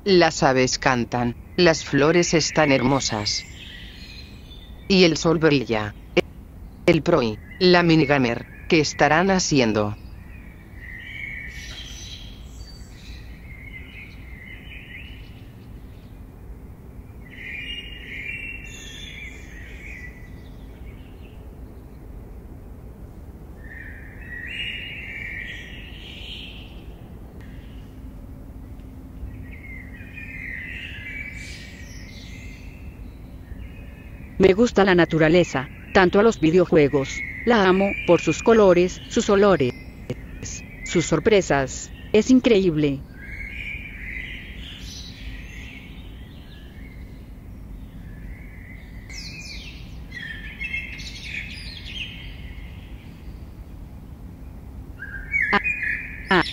Las aves cantan, las flores están hermosas. Y el sol brilla. El Pro y la minigamer, ¿qué estarán haciendo? Me gusta la naturaleza, tanto a los videojuegos. La amo, por sus colores, sus olores, sus sorpresas. Es increíble. Ah,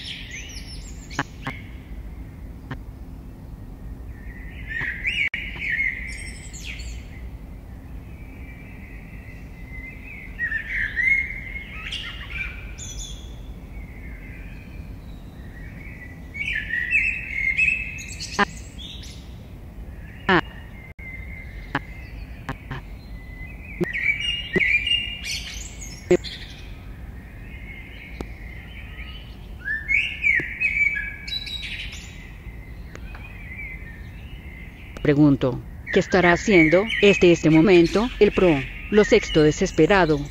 ah, Pregunto, ¿qué estará haciendo este momento el Pro? Lo sexto desesperado.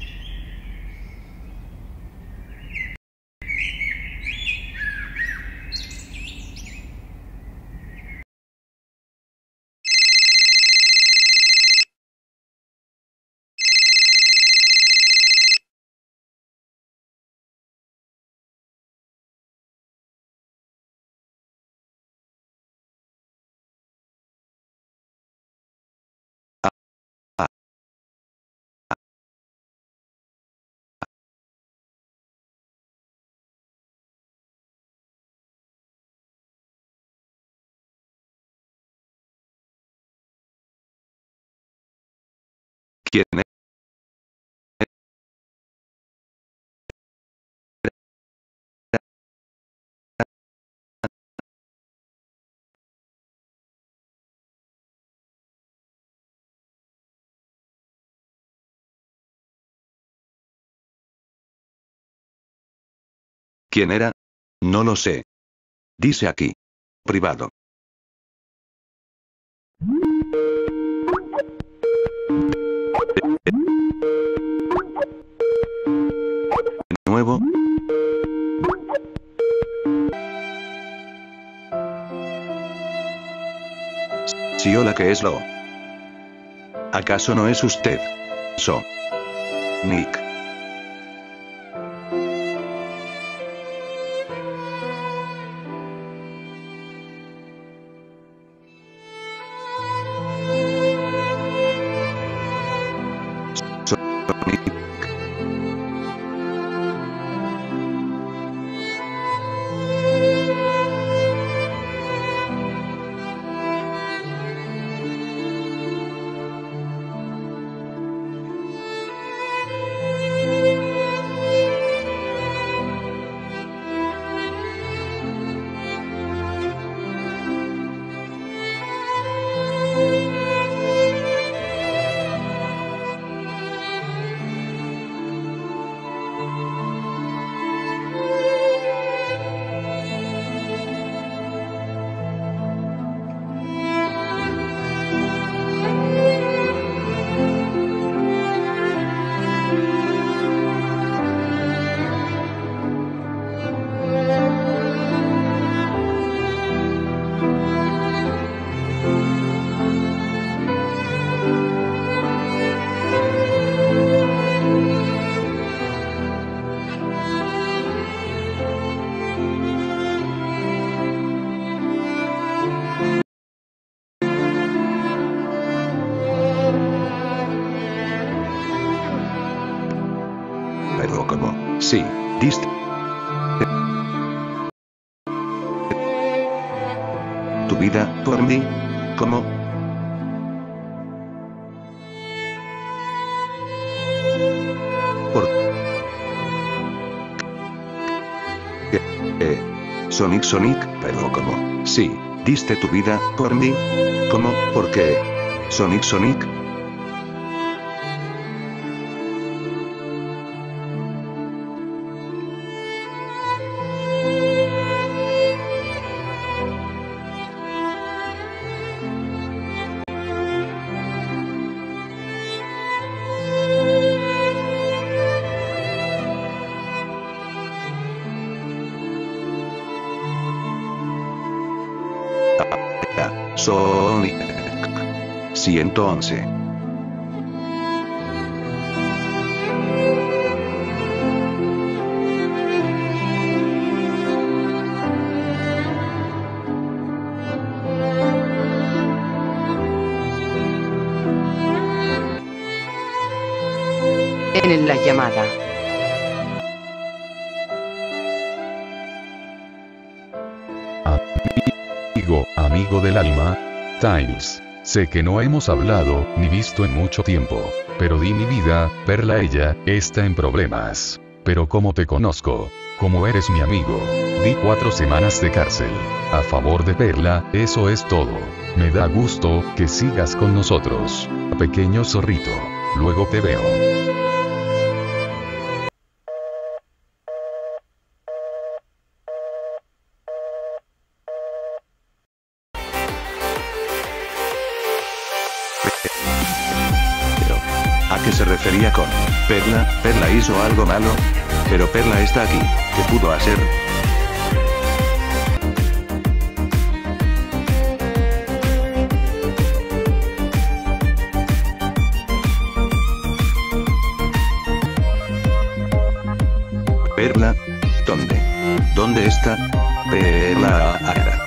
¿Quién es? ¿Quién era? No lo sé. Dice aquí. Privado. Nuevo. Sí, hola, ¿qué es lo? ¿Acaso no es usted? Nick. Sonic. Pero ¿cómo? Sí. Diste. Tu vida, por mí. ¿Cómo? ¿Por qué? Sonic, pero ¿cómo? Sí. ¿Diste tu vida por mí? ¿Cómo? ¿Por qué? Sonic? Sonic. 111. En la llamada. Amigo del alma, Times. Sé que no hemos hablado, ni visto en mucho tiempo. Pero di mi vida, Perla, ella, está en problemas. Pero como te conozco, como eres mi amigo, di 4 semanas de cárcel. A favor de Perla, eso es todo. Me da gusto que sigas con nosotros. Pequeño zorrito. Luego te veo. ¿A qué se refería con Perla? ¿Perla hizo algo malo? Pero Perla está aquí. ¿Qué pudo hacer? ¿Perla? ¿Dónde? ¿Dónde está? Perla.